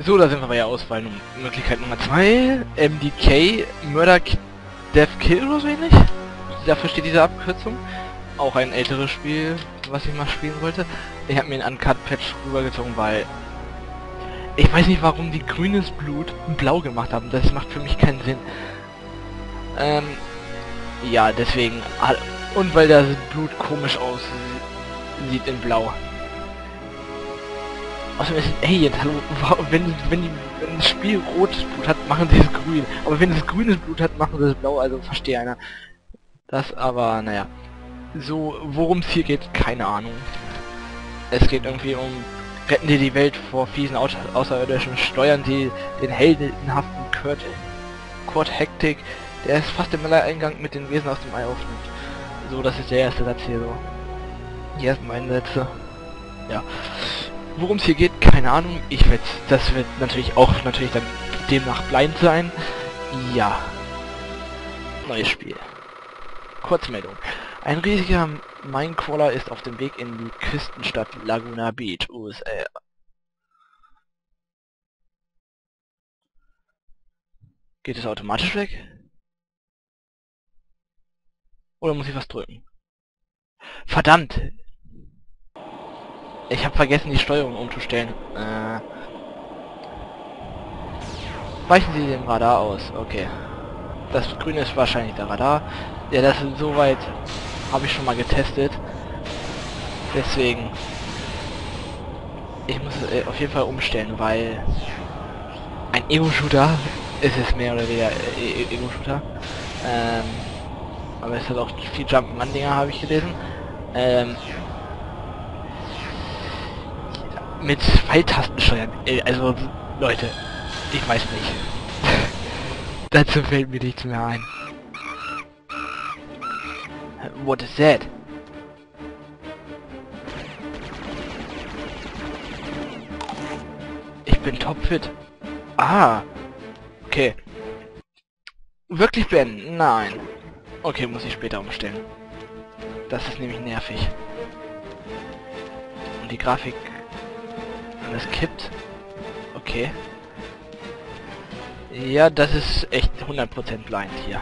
So, da sind wir bei der Auswahl. Möglichkeit Nummer 2. MDK, Murder Death Kill oder so ähnlich. Dafür steht diese Abkürzung. Auch ein älteres Spiel, was ich mal spielen wollte. Ich habe mir einen Uncut-Patch rübergezogen, weil... Ich weiß nicht, warum die grünes Blut blau gemacht haben. Das macht für mich keinen Sinn. Ja, deswegen... Und weil das Blut komisch aussieht in blau. Außerdem ist es Alien, hallo, wenn das Spiel rotes Blut hat, machen sie es grün. Aber wenn es grünes Blut hat, machen sie es blau, also verstehe einer. Das aber, naja. So, worum es hier geht, keine Ahnung. Es geht irgendwie um, retten die Welt vor fiesen Außerirdischen, steuern sie den heldenhaften Kurt Hektik, der es fast im Eingang mit den Wesen aus dem Ei aufnimmt. So, das ist der erste Satz hier so. Die ersten beiden Sätze. Ja. Worum es hier geht, keine Ahnung. Das wird natürlich dann demnach blind sein. Ja. Neues Spiel. Kurzmeldung. Ein riesiger Minecrawler ist auf dem Weg in die Küstenstadt Laguna Beach, USA. Geht es automatisch weg? Oder muss ich was drücken? Verdammt! Ich habe vergessen, die Steuerung umzustellen. Weichen Sie dem Radar aus. Okay. Das Grüne ist wahrscheinlich der Radar. Ja, das ist soweit. Habe ich schon mal getestet. Deswegen. Ich muss es auf jeden Fall umstellen, weil ein Ego-Shooter ist es mehr oder weniger Ego-Shooter. Aber es hat auch viel Jump'n'Run-Dinger, habe ich gelesen. Mit Pfeiltasten steuern. Also, Leute, ich weiß nicht. Dazu fällt mir nichts mehr ein. What is that? Ich bin topfit. Ah. Okay. Wirklich beenden? Nein. Okay, muss ich später umstellen. Das ist nämlich nervig. Und die Grafik... Und es kippt. Okay. Ja, das ist echt 100% blind hier.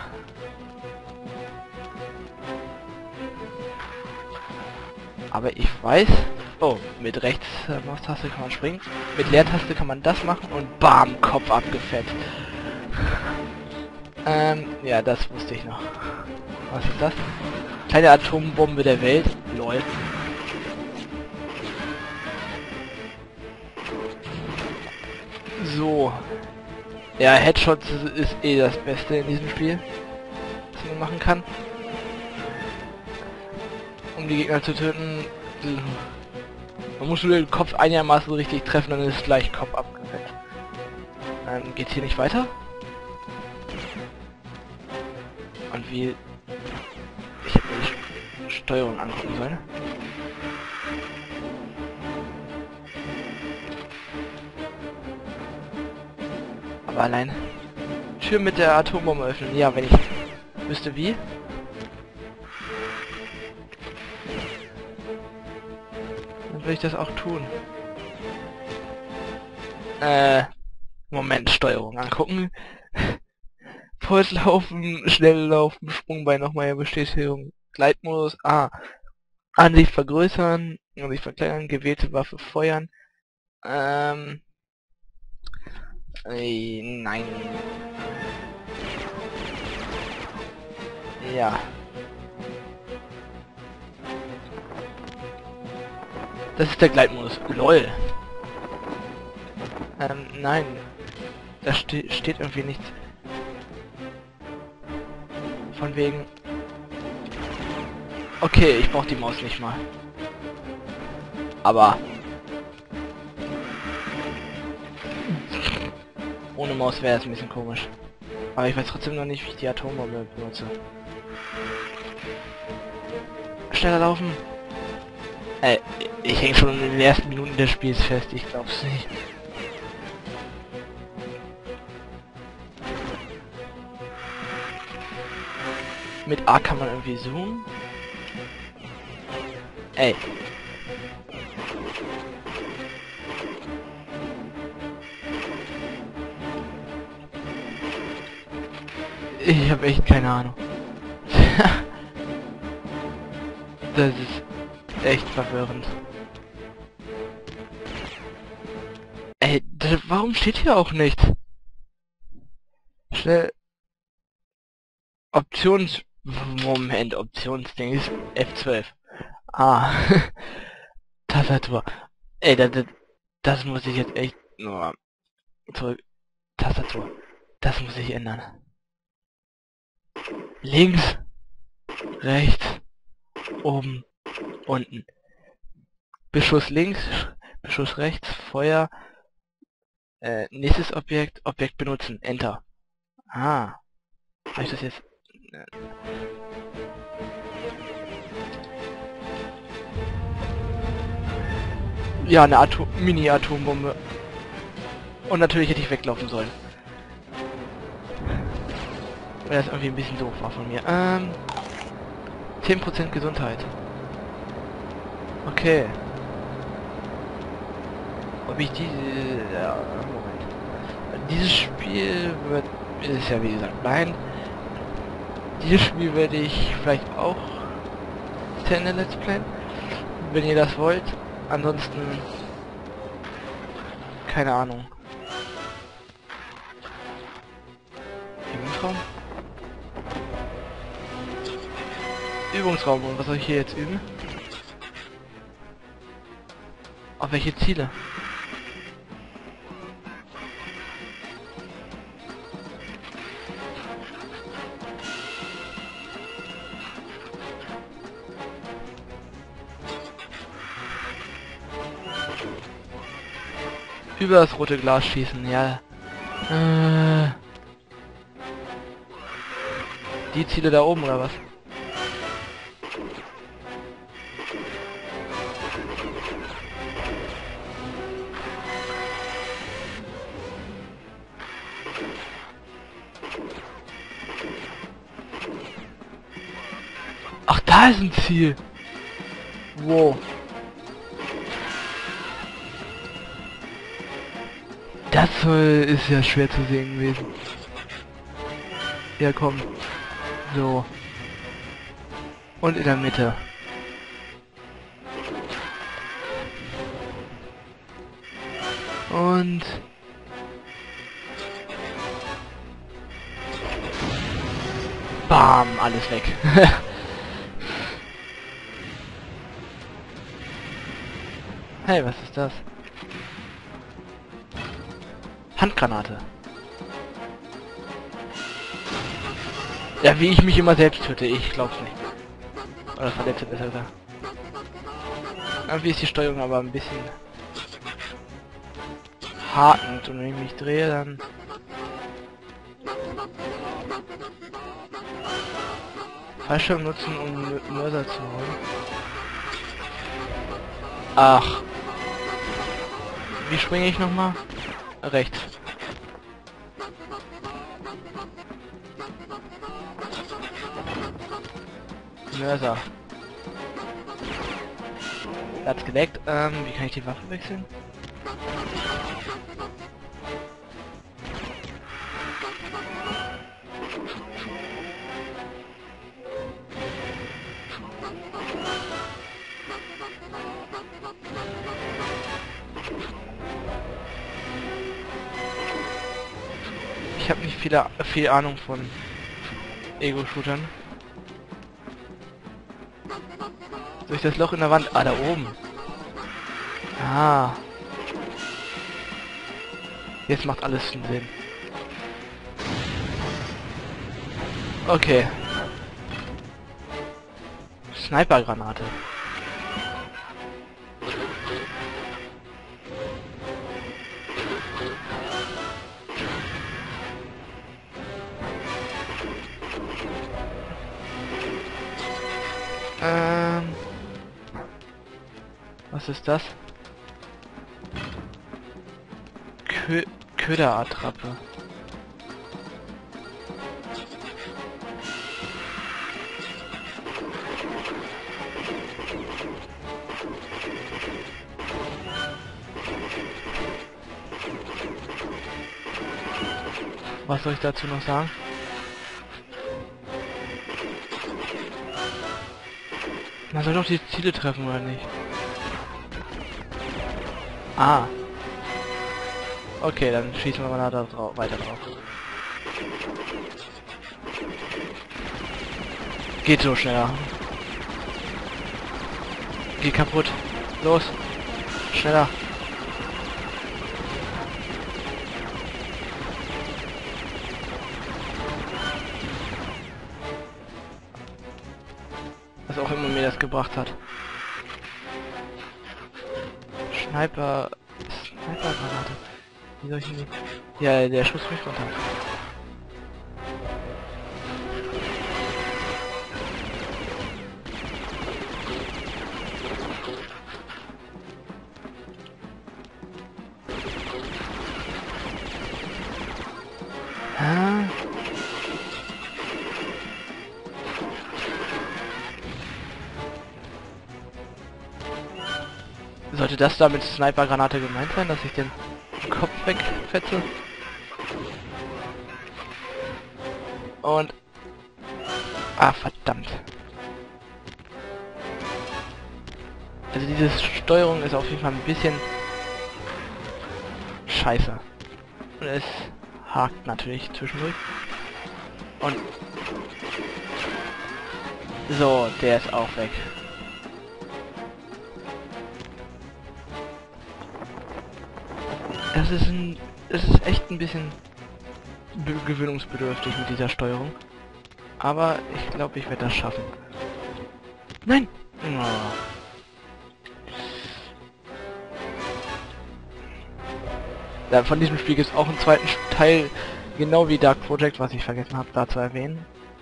Aber ich weiß... Oh, mit rechts Maustaste kann man springen. Mit Leertaste kann man das machen und bam, Kopf abgefetzt. Ja, das wusste ich noch. Was ist das? Kleine Atombombe der Welt. Lol. So. Ja, Headshots ist eh das Beste in diesem Spiel, was man machen kann. Um die Gegner zu töten. Man muss nur den Kopf einigermaßen richtig treffen, dann ist gleich Kopf abgefetzt. Geht's hier nicht weiter? Und wie... Ich hätte mir die Steuerung angucken sollen. Aber allein... Tür mit der Atombombe öffnen. Ja, wenn ich wüsste wie. Dann würde ich das auch tun. Moment, Steuerung angucken. Puls laufen, schnell laufen, Sprungbein nochmal Bestätigung, Gleitmodus, Ansicht vergrößern, Ansicht verkleinern, gewählte Waffe feuern, nein. Ja. Das ist der Gleitmodus. LOL. Nein. Da steht irgendwie nichts. Von wegen... Okay, ich brauche die Maus nicht mal. Aber... Ohne Maus wäre es ein bisschen komisch. Aber ich weiß trotzdem noch nicht, wie ich die Atombombe benutze. Schneller laufen! Ich hänge schon in den ersten Minuten des Spiels fest, ich glaub's nicht. Mit A kann man irgendwie zoomen. Ey. Ich habe echt keine Ahnung. Das ist echt verwirrend. Ey, warum steht hier auch nichts? Schnell. Optionsding ist F12. Ah. Tastatur. Ey, das muss ich jetzt echt nur zurück. Tastatur. Das muss ich ändern. Links, rechts, oben, unten. Beschuss links, Beschuss rechts, Feuer. Nächstes Objekt benutzen. Enter. Ah. Habe ich das jetzt? Ja, eine Mini-Atombombe. Und natürlich hätte ich weglaufen sollen. Weil das irgendwie ein bisschen doof war von mir. 10% Gesundheit. Okay. Ob ich diese... Ja, Moment. Dieses Spiel ist ja wie gesagt blind. Dieses Spiel werde ich vielleicht auch zu Ende Let's Play, wenn ihr das wollt. Ansonsten keine Ahnung. Übungsraum? Übungsraum, und was soll ich hier jetzt üben? Auf welche Ziele? Über das rote Glas schießen, ja. Die Ziele da oben, oder was? Ach, da ist ein Ziel. Wow. Das ist ja schwer zu sehen gewesen. Ja, komm. So. Und in der Mitte. Und... Bam, alles weg. Hey, was ist das? Handgranate. Ja, wie ich mich immer selbst töte, ich glaub's nicht. Oder verletze besser gesagt. Irgendwie ist die Steuerung aber ein bisschen hakend, und wenn ich mich drehe, dann... Fallschirm nutzen, um Mörser zu holen. Ach. Wie springe ich nochmal? Rechts. Mörser. Platz gedeckt. Wie kann ich die Waffe wechseln? Ich habe nicht viel Ahnung von Ego-Shootern. Durch das Loch in der Wand. Ah, da oben. Ah. Jetzt macht alles Sinn. Okay. Snipergranate. Was ist das? Köderattrappe. Was soll ich dazu noch sagen? Man soll doch die Ziele treffen, oder nicht? Ah. Okay, dann schießen wir mal da drauf, weiter drauf. Geht so schneller. Geh kaputt. Los. Schneller. Was auch immer mir das gebracht hat. Sniper-Granate. Wie soll ich ihn... Ja, der Schuss mich runter. Sollte das da mit Sniper-Granate gemeint sein, dass ich den Kopf wegfetze? Und... Ah, verdammt. Also diese Steuerung ist auf jeden Fall ein bisschen... scheiße. Und es hakt natürlich zwischendurch. Und... So, der ist auch weg. Es ist echt ein bisschen gewöhnungsbedürftig mit dieser Steuerung. Aber ich glaube, ich werde das schaffen. Nein! Oh. Ja, von diesem Spiel gibt es auch einen zweiten Teil, genau wie Dark Project, was ich vergessen habe, da zu erwähnen.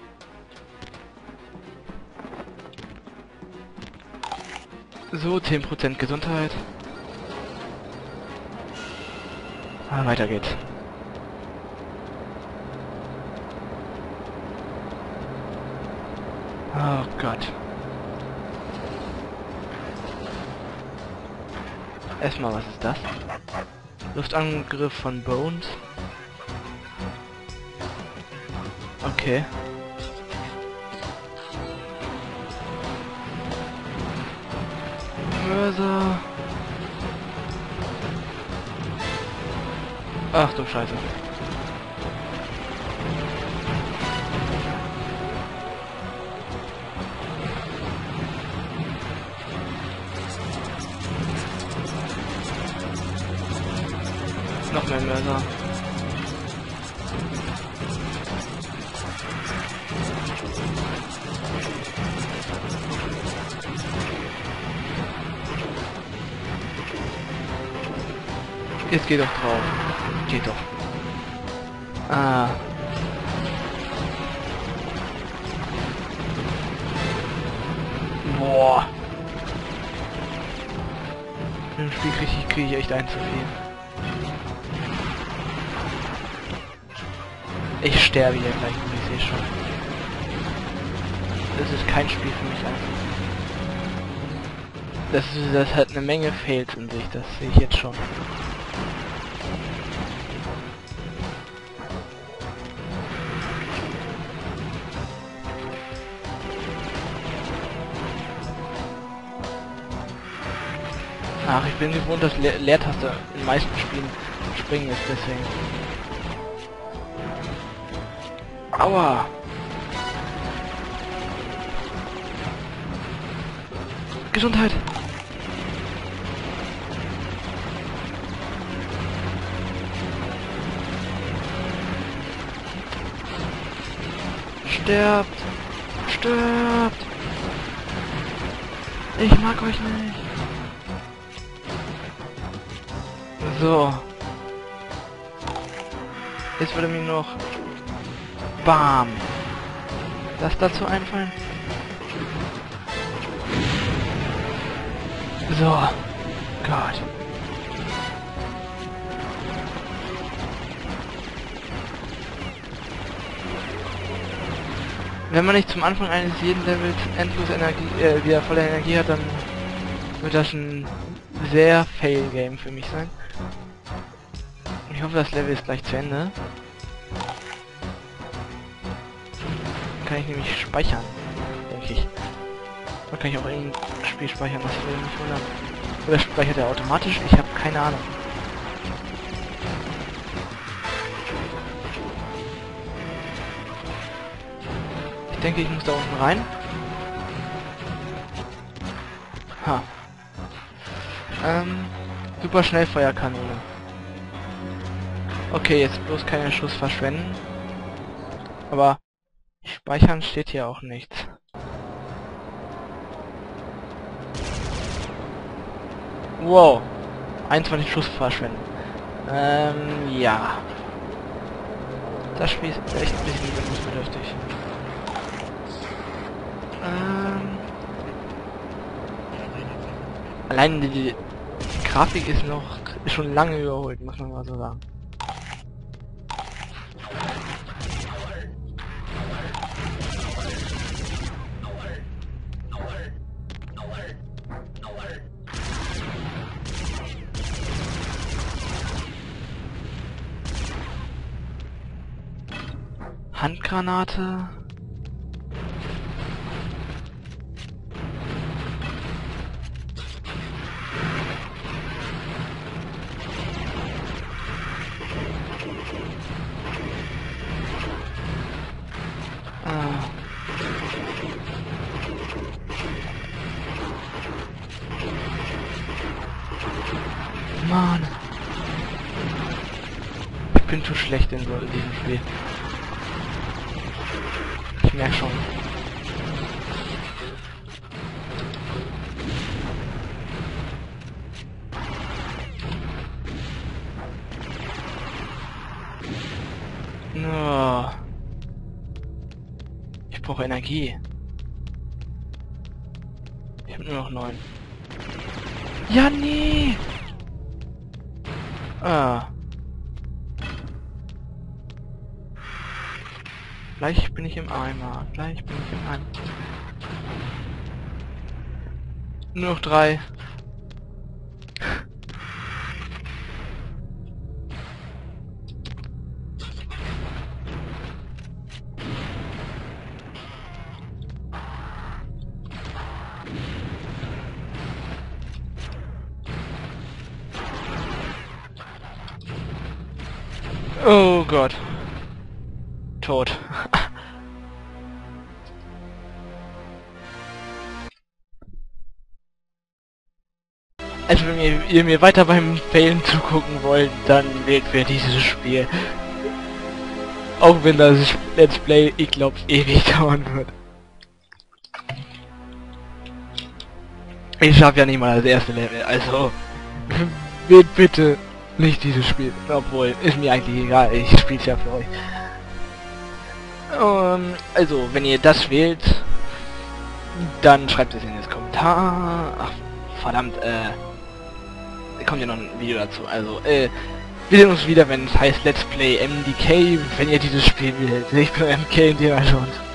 So, 10% Gesundheit. Ah, weiter geht's. Oh Gott. Erstmal, was ist das? Luftangriff von Bones. Okay. Mörser. Ach du Scheiße. Noch mehr Mörser. Jetzt geh doch drauf. Geht doch. Ah. Boah. Im Spiel kriege ich echt ein zu viel. Ich sterbe hier gleich, ich sehe schon. Das ist kein Spiel für mich einfach. Das hat eine Menge Fails in sich, das sehe ich jetzt schon. Ach, ich bin gewohnt, dass Leertaste in den meisten Spielen springen ist, deswegen. Aua! Gesundheit! Sterbt! Stirbt! Ich mag euch nicht! So. Jetzt würde mir noch... Bam! Das dazu einfallen? So. Gott. Wenn man nicht zum Anfang eines jeden Levels endlos Energie, wieder volle Energie hat, dann wird das ein sehr Fail-Game für mich sein. Ich hoffe, das Level ist gleich zu Ende. Dann kann ich nämlich speichern, denke ich. Da kann ich auch im Spiel speichern, das will mich wundern. Oder speichert er automatisch? Ich habe keine Ahnung. Ich denke, ich muss da unten rein. Ha. Super Schnellfeuerkanone. Okay, jetzt bloß keinen Schuss verschwenden. Aber speichern steht hier auch nichts. Wow. 21 Schuss verschwenden. Ja. Das Spiel ist echt ein bisschen gewöhnungsbedürftig. Allein die Grafik ist schon lange überholt, muss man mal so sagen. Handgranate. Mann. Ich bin zu schlecht in so diesem Spiel. Ich merke schon. No. Ich brauche Energie. Ich habe nur noch 9. Ja, nee! Ah. Gleich bin ich im Eimer. Gleich bin ich im Eimer. Nur noch 3. Oh Gott. Tot. Also wenn ihr mir weiter beim Failen zugucken wollt, dann wählt für dieses Spiel. Auch wenn das Let's Play, ich glaube, ewig dauern wird. Ich schaffe ja nicht mal das erste Level, also wählt bitte nicht dieses Spiel. Obwohl, ist mir eigentlich egal, ich spiele es ja für euch. Also, wenn ihr das wählt, dann schreibt es in den Kommentar. Ach, verdammt, kommt ja noch ein Video dazu. Also, wir sehen uns wieder, wenn es heißt Let's Play MDK, wenn ihr dieses Spiel wählt. Ich bin MK in dem schon.